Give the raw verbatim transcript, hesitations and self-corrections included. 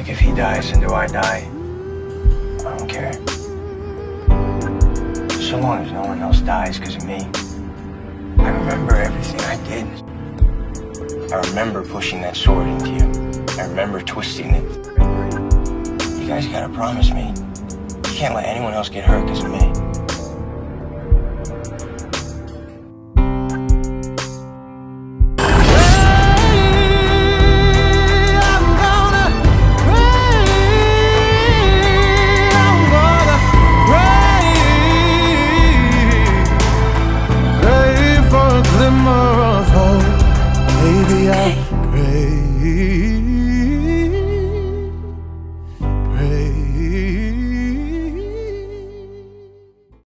Like, if he dies, and do I die? I don't care. So long as no one else dies because of me. I remember everything I did. I remember pushing that sword into you. I remember twisting it. You guys gotta promise me. You can't let anyone else get hurt because of me.